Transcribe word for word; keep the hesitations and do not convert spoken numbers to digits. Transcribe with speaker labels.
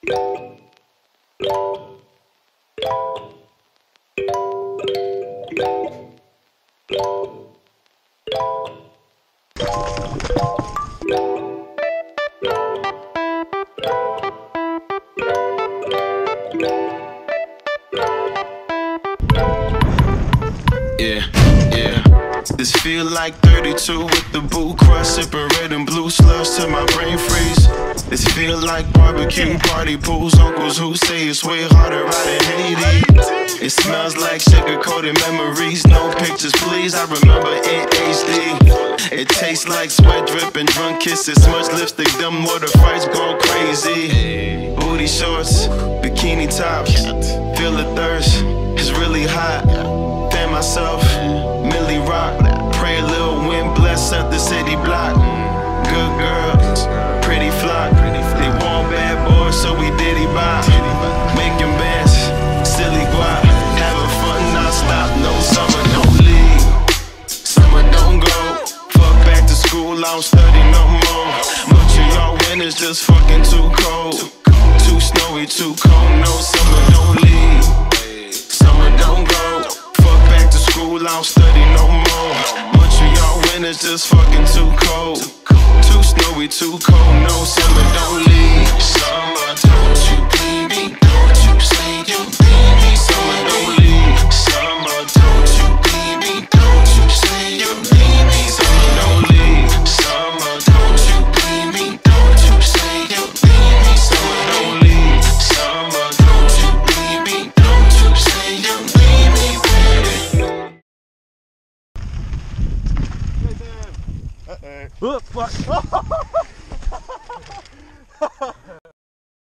Speaker 1: Yeah, yeah. This feel like thirty-two with the boot crush, sipping red and blue slush till my brain freeze. This feel like barbecue party pools, uncles who say it's way harder out in Haiti. It smells like sugar-coated memories, no pictures please, I remember in H D. It tastes like sweat dripping, drunk kisses, smudged lipstick, them water fights go crazy. Booty shorts, bikini tops, feel the thirst, it's really hot. Fan myself, Millie Rock, pray a little wind bless up the city block. Good girls, pretty flock, they want bad boys, so we diddy bop. Making bands, silly guap, having fun non-stop, no summer, no leave. Summer don't go, fuck back to school, I don't study no more. Much of y'all winters just fucking too cold. Too snowy, too cold, no summer don't leave. Summer don't go, fuck back to school, I don't study no more. Much of y'all winters just fucking too cold. Too snowy, too cold, no summer don't leave.